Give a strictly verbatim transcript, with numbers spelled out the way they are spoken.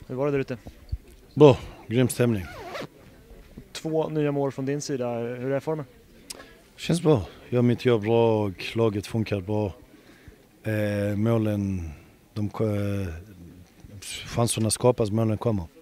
Hur var det där ute? Bra, grym stämning. Två nya mål från din sida. Hur är formen? Känns bra. Jag har mitt jobb bra och laget funkar bra. Eh, målen, de, chanserna skapas, målen kommer.